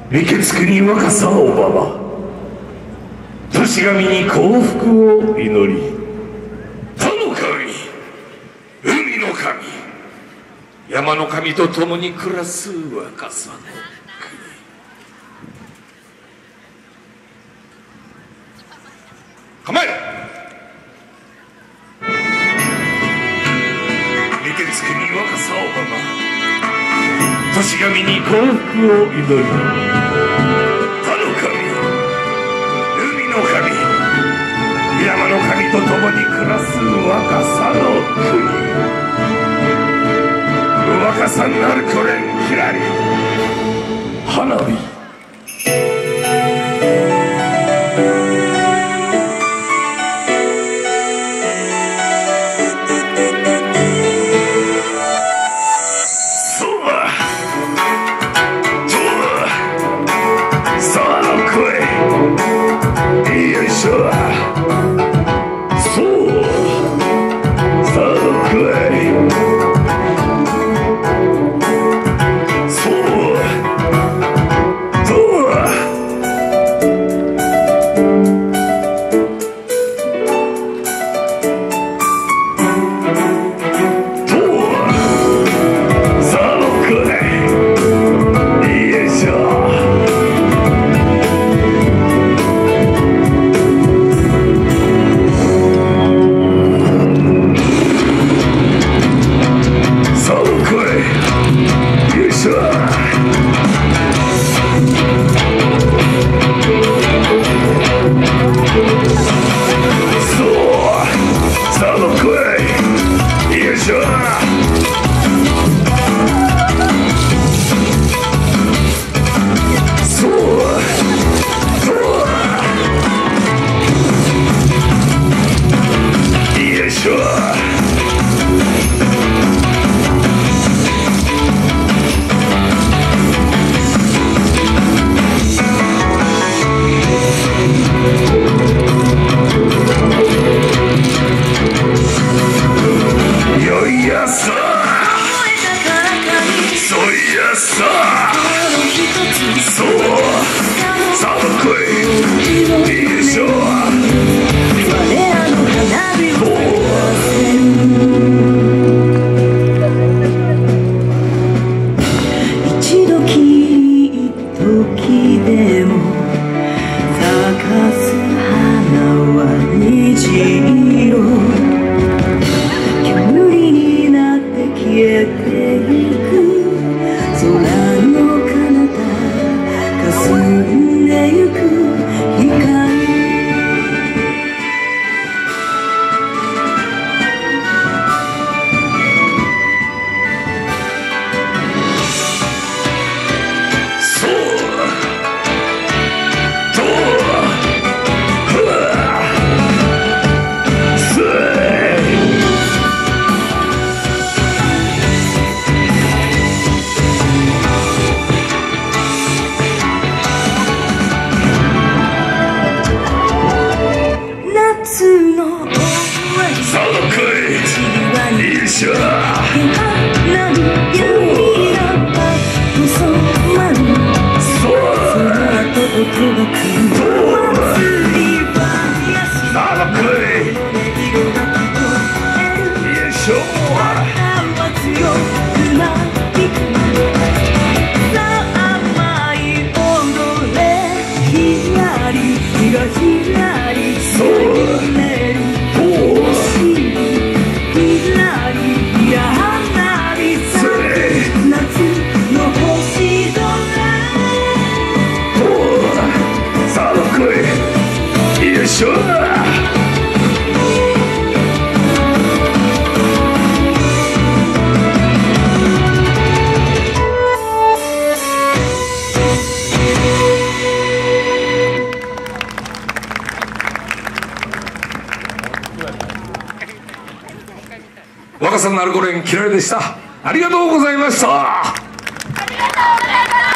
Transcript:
御家国若狭小浜、年神に幸福を祈り、田の神、海の神、山の神と共に暮らす若狭の国。構え！御家国若狭小浜、年神に幸福を祈り、田の神、海の神、山の神と共に暮らす若狭の国。若狭なるこれんきらり花火。 若狭なるこれんきらりでした。ありがとうございました。 ありがとうございます。